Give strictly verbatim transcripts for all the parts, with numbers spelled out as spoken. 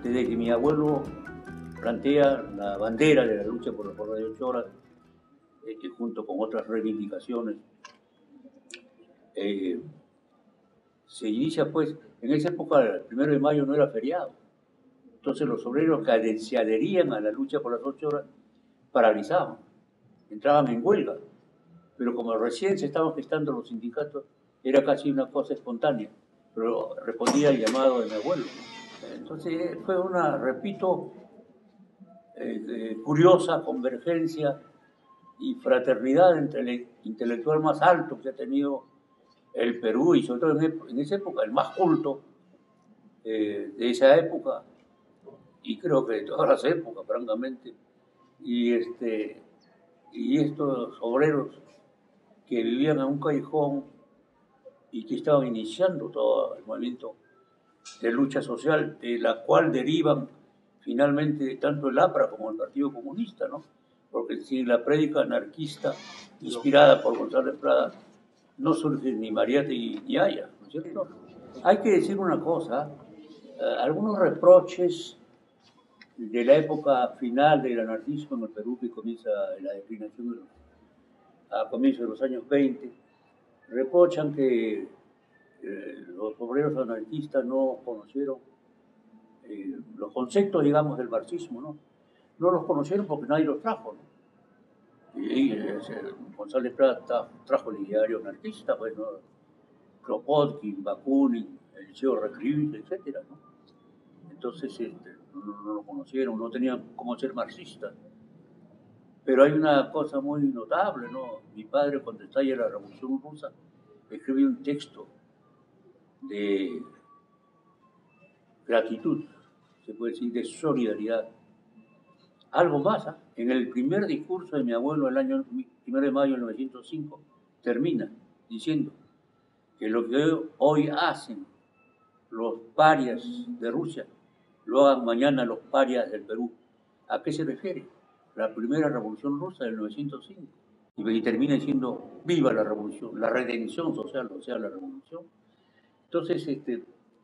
desde que mi abuelo plantea la bandera de la lucha por la jornada de ocho horas, eh, que junto con otras reivindicaciones, eh, se inicia pues, en esa época el primero de mayo no era feriado, entonces los obreros que se adherían a la lucha por las ocho horas paralizaban, entraban en huelga, pero como recién se estaban gestando los sindicatos, era casi una cosa espontánea, pero respondía al llamado de mi abuelo. Entonces fue una, repito, eh, eh, curiosa convergencia y fraternidad entre el intelectual más alto que ha tenido el Perú y sobre todo en, en esa época, el más culto eh, de esa época, y creo que de todas las épocas, francamente, y, este, y estos obreros que vivían en un callejón y que estaban iniciando todo el movimiento de lucha social, de la cual derivan finalmente tanto el APRA como el Partido Comunista, ¿no? Porque sin la prédica anarquista inspirada por González Prada no surge ni Mariátegui ni Haya, ¿no es cierto? Hay que decir una cosa, eh, algunos reproches de la época final del anarquismo en el Perú, que comienza en la declinación de los, a comienzos de los años veinte, reprochan que eh, los obreros anarquistas no conocieron eh, los conceptos, digamos, del marxismo, ¿no? No los conocieron porque nadie los trajo, ¿no? Y, y eh, González Plata trajo el diario anarquista, pues, ¿no? Kropotkin, Bakunin, el Liceo Recreative, etcétera, ¿no? Entonces este, no, no lo conocieron, no tenían cómo ser marxistas. Pero hay una cosa muy notable, ¿no? Mi padre, cuando estalla la Revolución Rusa, escribió un texto de gratitud, se puede decir, de solidaridad. Algo más, ¿eh? En el primer discurso de mi abuelo, el año primero de mayo de mil novecientos cinco, termina diciendo que lo que hoy hacen los parias de Rusia, lo hagan mañana los parias del Perú. ¿A qué se refiere? La primera revolución rusa del mil novecientos cinco. Y termina diciendo, viva la revolución, la redención social, o sea, la revolución. Entonces, este,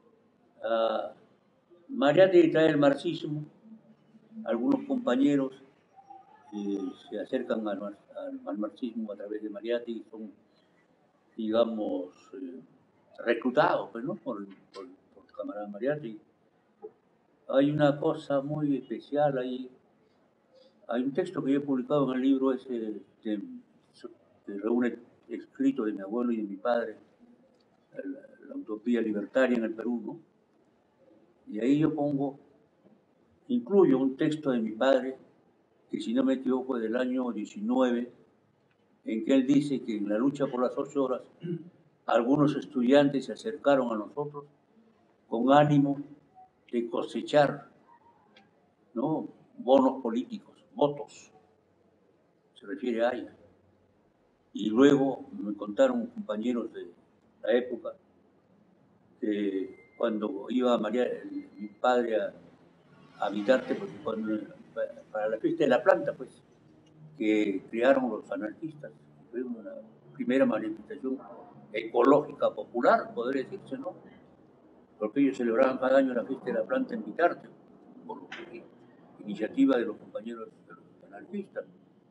uh, Mariátegui trae el marxismo, algunos compañeros eh, se acercan al, al, al, marxismo a través de Mariátegui, son, digamos, eh, reclutados pues, ¿no? por, por, por el camarada Mariátegui. Hay una cosa muy especial ahí. Hay un texto que yo he publicado en el libro ese que, que reúne escritos de mi abuelo y de mi padre, la, la utopía libertaria en el Perú, ¿no? Y ahí yo pongo, incluyo un texto de mi padre, que si no me equivoco es del año diecinueve, en que él dice que en la lucha por las ocho horas, algunos estudiantes se acercaron a nosotros con ánimo de cosechar, ¿no? Bonos políticos, votos, se refiere a ella. Y luego me contaron compañeros de la época que cuando iba María, mi padre a, a Vitarte, porque cuando, para la fiesta de la planta, pues, que crearon los anarquistas, fue una primera manifestación ecológica popular, podría decirse, ¿no? Porque ellos celebraban cada año la fiesta de la planta en Vitarte, por iniciativa de los compañeros de los anarquistas.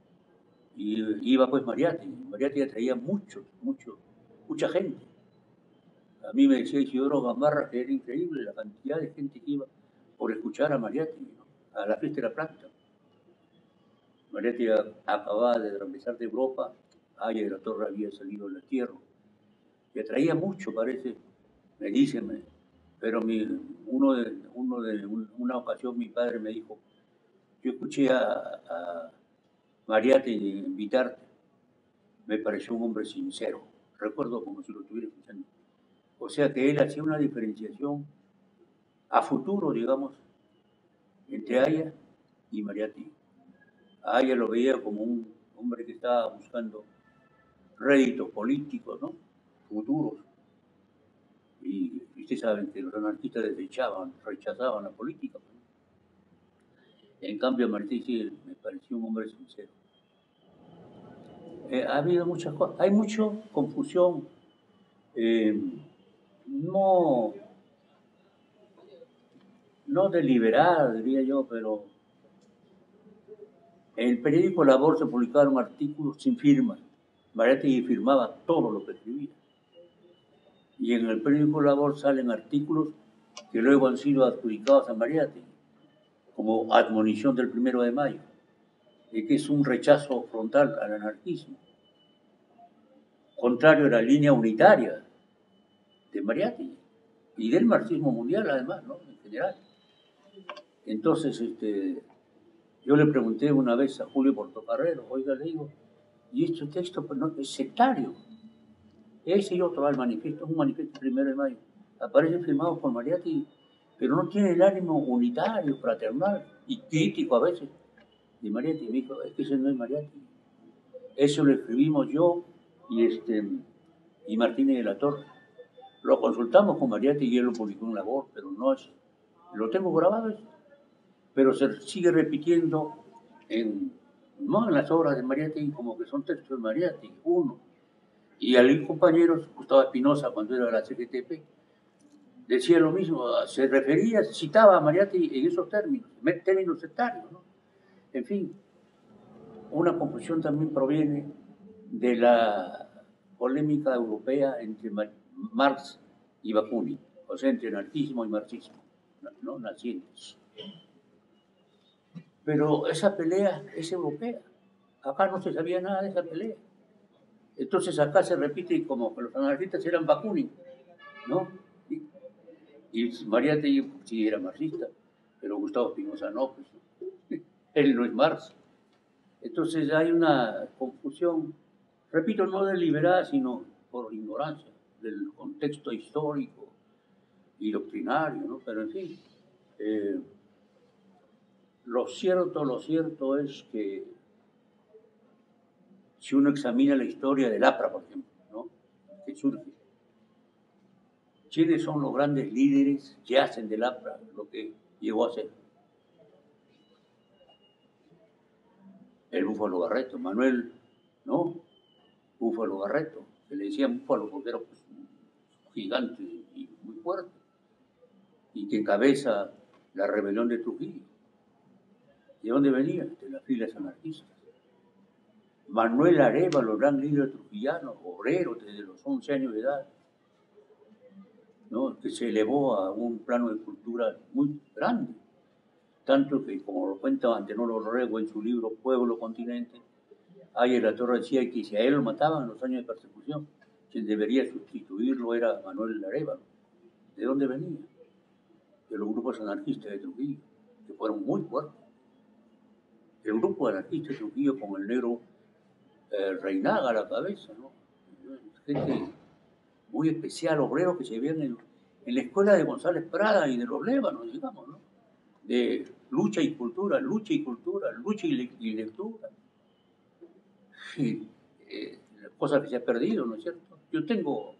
Y iba pues Mariátegui, Mariátegui traía mucho, mucho, mucha gente. A mí me decía Isidoro Gamarra que era increíble la cantidad de gente que iba por escuchar a Mariátegui, ¿no? A la fiesta de la planta. Mariátegui acababa de regresar de Europa, Haya de la Torre había salido del entierro, que atraía mucho, parece, me dicen, pero mi, uno de, uno de un, una ocasión mi padre me dijo, yo escuché a, a Mariátegui invitarte, me pareció un hombre sincero, recuerdo como si lo estuviera escuchando. O sea que él hacía una diferenciación a futuro, digamos, entre Haya y Mariátegui. A Haya lo veía como un hombre que estaba buscando réditos políticos, ¿no? Futuros. Y ustedes saben que los anarquistas desechaban, rechazaban la política. En cambio, Mariátegui me pareció un hombre sincero. Eh, ha habido muchas cosas, hay mucha confusión. Eh, no, no deliberada, diría yo, pero en el periódico Labor se publicaron artículos sin firma. Mariátegui firmaba todo lo que escribía. Y en el periódico Labor salen artículos que luego han sido adjudicados a Mariátegui, como admonición del primero de mayo, de que es un rechazo frontal al anarquismo, contrario a la línea unitaria de Mariátegui y del marxismo mundial, además, ¿no? En general. Entonces, este, yo le pregunté una vez a Julio Portocarrero, oiga, le digo, y este texto pues, no, es sectario. Ese y otro, el manifiesto, es un manifiesto primero de mayo. Aparece firmado por Mariátegui, pero no tiene el ánimo unitario, fraternal y crítico a veces de Mariátegui. Me dijo, es que ese no es Mariátegui. Eso lo escribimos yo y, este, y Martínez de la Torre. Lo consultamos con Mariátegui y él lo publicó en Labor, pero no es. Lo tengo grabado eso. Pero se sigue repitiendo en, no en las obras de Mariátegui como que son textos de Mariátegui, uno. Y al compañero Gustavo Espinosa, cuando era de la C G T P, decía lo mismo, se refería, citaba a Mariátegui en esos términos, términos sectarios, ¿no? En fin, una confusión también proviene de la polémica europea entre Marx y Bakunin, o sea, entre anarquismo y marxismo, ¿no? Nacientes. Pero esa pelea es europea. Acá no se sabía nada de esa pelea. Entonces acá se repite como que los anarquistas eran Bakunin, ¿no? Y, y Mariátegui sí era marxista, pero Gustavo Espinosa no, pues, él no es Marx. Entonces hay una confusión, repito, no deliberada, sino por ignorancia del contexto histórico y doctrinario, ¿no? Pero en fin, eh, lo cierto, lo cierto es que si uno examina la historia del APRA, por ejemplo, ¿no? Que surge, ¿quiénes son los grandes líderes que hacen del APRA lo que llegó a ser? El Búfalo Garreto, Manuel, ¿no? Búfalo Garreto, que le decían Búfalo porque era pues, un gigante y muy fuerte, y que encabeza la rebelión de Trujillo. ¿De dónde venía? De las filas anarquistas. Manuel Arévalo, gran líder trujillano, obrero desde los once años de edad, ¿no? Que se elevó a un plano de cultura muy grande. Tanto que, como lo cuenta Antenor Orrego en su libro Pueblo Continente, Ayer la Torre decía que si a él lo mataban en los años de persecución, quien debería sustituirlo era Manuel Arévalo. ¿De dónde venía? De los grupos anarquistas de Trujillo, que fueron muy fuertes. El grupo anarquista de Trujillo con el negro eh, Reinaga a la cabeza, ¿no? Gente muy especial, obreros que se veían en, en la escuela de González Prada y de los Lébanos, digamos, ¿no? De lucha y cultura, lucha y cultura, lucha y, le y lectura. Y, eh, cosa que se ha perdido, ¿no es cierto? Yo tengo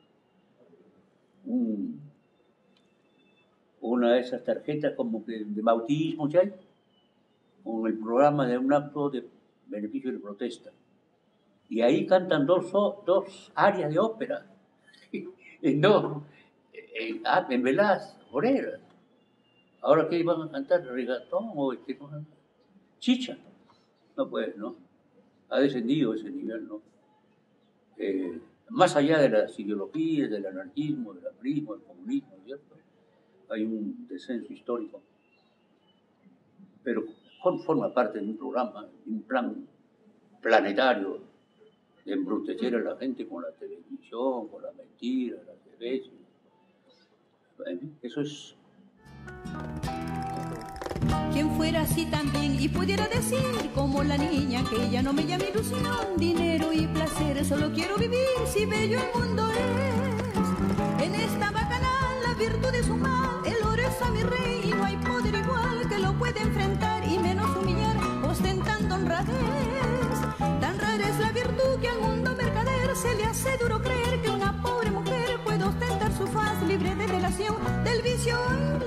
un, una de esas tarjetas como que de bautismo, ¿sí? Con el programa de un acto de beneficio de protesta. Y ahí cantan dos, dos áreas de ópera, en, dos, en, en veladas obreras. Ahora, ¿qué van a cantar? ¿Regatón o este, chicha? No puede, ¿no? Ha descendido ese nivel, ¿no? Eh, más allá de las ideologías, del anarquismo, del aprismo, del comunismo, ¿cierto? Hay un descenso histórico. Pero forma parte de un programa, de un plan planetario de embrutecer a la gente con la televisión, con la mentira, la cerveza. Eso es... Quien fuera así también y pudiera decir como la niña que ella no me llama ilusión, dinero y placer, solo quiero vivir si bello el mundo es. En esta bacanal la virtud es un mal, el oro es a mi rey y no hay poder igual que lo pueda enfrentar y menos humillar ostentando honradez. Tan rara es la virtud que al mundo mercader se le hace duro creer que una pobre mujer puede ostentar su faz libre de delación del vicio.